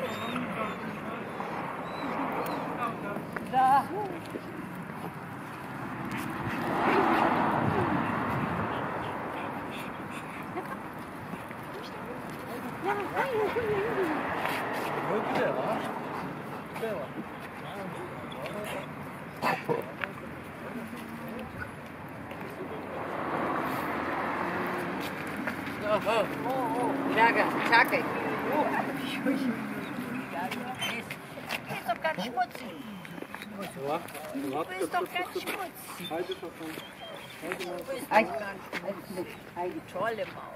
Da. Čakaj. Ti so kad šmuci. Ti so kad šmuci. Ajde. Ajde. Čole malo.